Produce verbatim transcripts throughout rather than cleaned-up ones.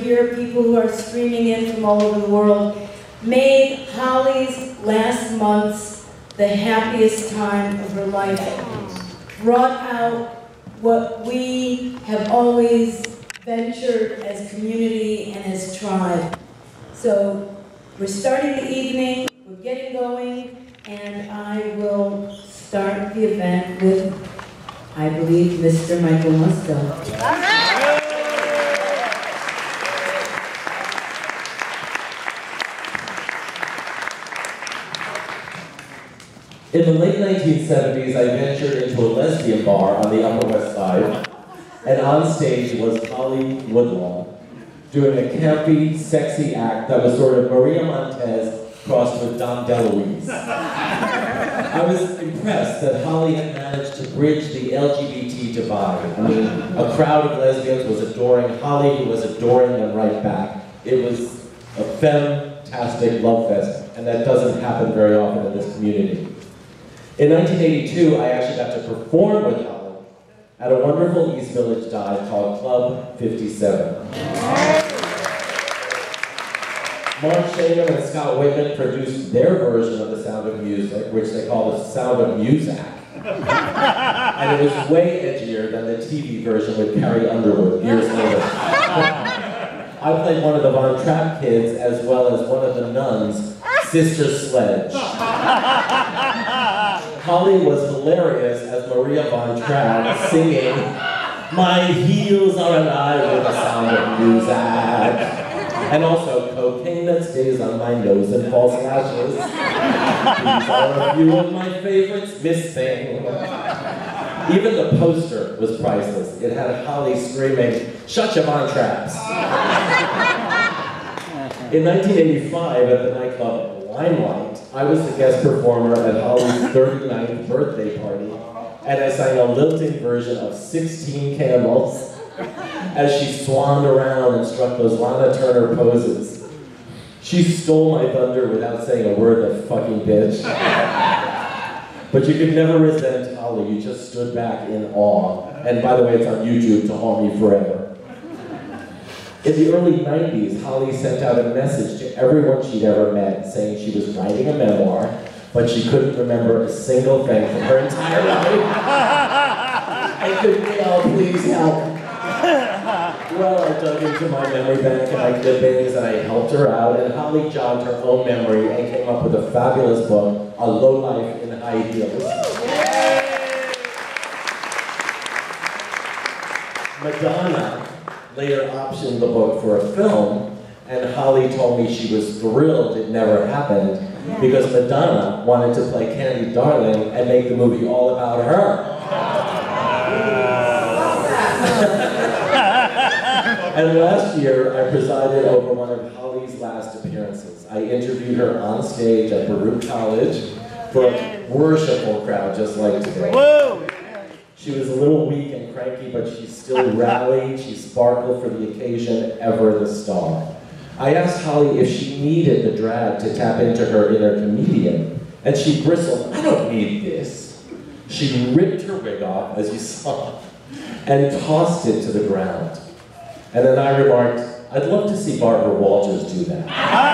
here, people who are streaming in from all over the world, made Holly's last months the happiest time of her life. Brought out what we have always ventured as community and as tribe. So we're starting the evening, we're getting going, and I will start the event with, I believe, Mister Michael Musto. In the late nineteen seventies, I ventured into a lesbian bar on the Upper West Side, and on stage was Holly Woodlawn, doing a campy, sexy act that was sort of Maria Montez crossed with Dom DeLuise. I was impressed that Holly had managed to bridge the L G B T divide. I mean, a crowd of lesbians was adoring Holly, who was adoring them right back. It was a fantastic love fest, and that doesn't happen very often in this community. In nineteen eighty-two, I actually got to perform with Holly at a wonderful East Village dive called Club fifty-seven. Mark Shaman and Scott Whitman produced their version of The Sound of Music, which they call The Sound of Muzak. And it was way edgier than the T V version with Carrie Underwood years later. I played one of the Von Trapp kids as well as one of the nuns, Sister Sledge. Holly was hilarious as Maria Von Trapp singing, "My heels are alive with the sound of music." And also, cocaine that stays on my nose and false lashes. These are a few of my favorites missing. Even the poster was priceless. It had Holly screaming, "Shut your Von Trapps." In nineteen eighty-five, at the nightclub Limelight, I was the guest performer at Holly's thirty-ninth birthday party, and I sang a lilting version of sixteen Candles as she swanned around and struck those Lana Turner poses. She stole my thunder without saying a word, that fucking bitch. But you could never resent Holly, you just stood back in awe. And by the way, it's on YouTube to haunt me forever. In the early nineties, Holly sent out a message to everyone she'd ever met saying she was writing a memoir, but she couldn't remember a single thing from her entire life. And could we all please help? Well, I dug into my memory bank and my clippings and I helped her out, and Holly jogged her own memory and came up with a fabulous book, A Low Life in High Heels. Madonna later optioned the book for a film, and Holly told me she was thrilled it never happened because Madonna wanted to play Candy Darling and make the movie all about her. And last year, I presided over one of Holly's last appearances. I interviewed her on stage at Baruch College for a worshipful crowd just like today. Whoa. She was a little weak and cranky, but she still rallied. She sparkled for the occasion, ever the star. I asked Holly if she needed the drag to tap into her inner comedian, and she bristled, "I don't need this." She ripped her wig off, as you saw, and tossed it to the ground. And then I remarked, "I'd love to see Barbara Walters do that."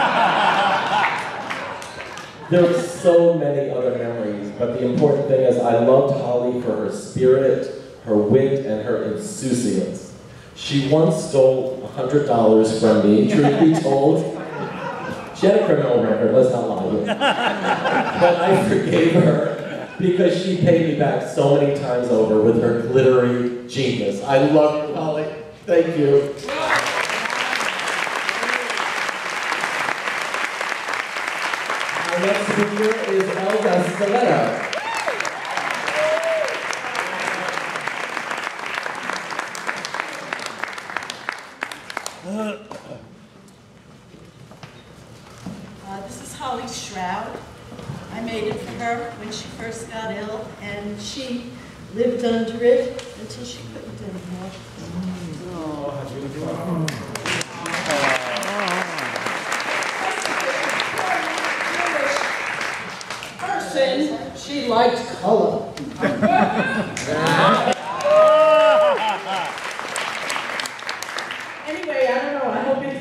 There were so many other memories, but the important thing is I loved Holly for her spirit, her wit, and her insouciance. She once stole one hundred dollars from me, truth be told. She had a criminal record, let's not lie here. But I forgave her because she paid me back so many times over with her glittery genius. I love you, Holly. Thank you. Our next speaker is Elda Stilleto. Uh, this is Holly's shroud. I made it for her when she first got ill, and she lived under it until she couldn't anymore. Oh, person, she liked color. Anyway, I don't know, I hope you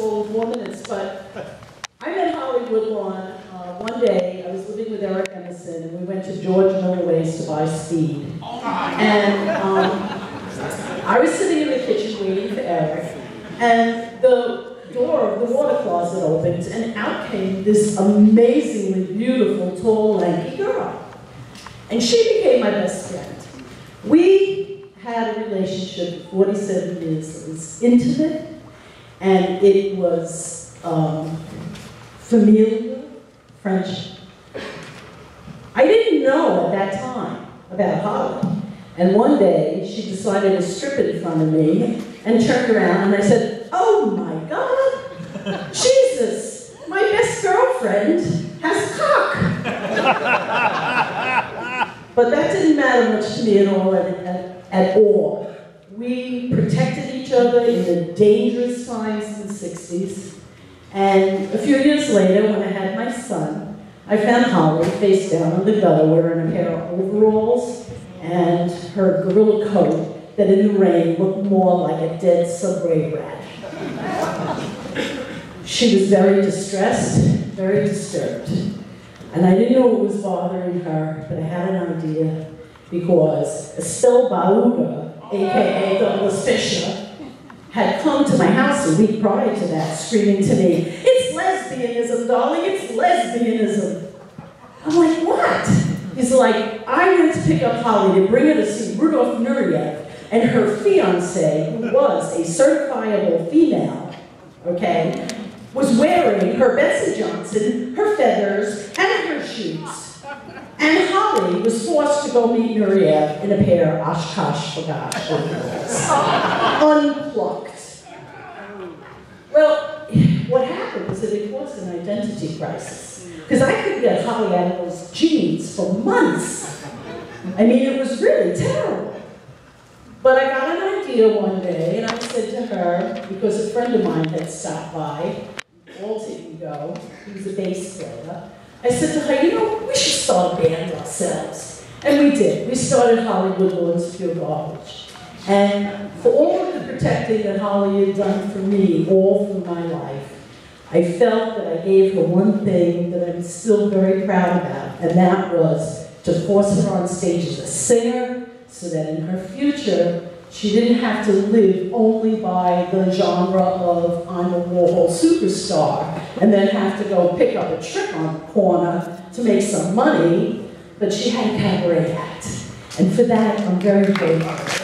all in four minutes, but I met Holly Woodlawn uh, one day. I was living with Eric Emerson, and we went to George Miller Ways to buy speed. And um, I was sitting in the kitchen waiting for Eric, and the door of the water closet opened, and out came this amazingly beautiful, tall, lanky girl. And she became my best friend. We had a relationship for forty-seven years. It was intimate, and it was um, familiar, friendship. I didn't know at that time about Holly. And one day, she decided to strip in front of me and turned around, and I said, "Oh my God, Jesus, my best girlfriend has a cock." But that didn't matter much to me at all, at, at, at all. We protected each other in the dangerous times in the sixties. And a few years later, when I had my son, I found Holly face down on the gutter wearing a pair of overalls and her gorilla coat that in the rain looked more like a dead subway rat. She was very distressed, very disturbed. And I didn't know what was bothering her, but I had an idea, because Estelle Bauda, A K A Douglas Fisher, had come to my house a week prior to that, screaming to me, "It's lesbianism, darling, it's lesbianism." I'm like, "What?" He's like, "I went to pick up Holly to bring her to see Rudolf Nureyev, and her fiancé, who was a certifiable female, okay, was wearing her Bessie Johnson, her feathers, and her shoes. And Holly was forced to go meet Nureyev in a pair of Oshkosh B'gosh overalls, unplucked." Well, what happened was that it caused an identity crisis, because I couldn't get Holly out of those jeans for months. I mean, it was really terrible. But I got an idea one day, and I said to her, because a friend of mine had stopped by, alter ego, he was a bass player, I said to her, "You know, we should start a band ourselves." And we did. We started Holly Woodlawn's Pure Garbage. And for all of the protecting that Holly had done for me all through my life, I felt that I gave her one thing that I'm still very proud about, and that was to force her on stage as a singer, so that in her future, she didn't have to live only by the genre of "I'm a Warhol superstar" and then have to go pick up a trick on the corner to make some money, but she had a cabaret act. And for that, I'm very grateful.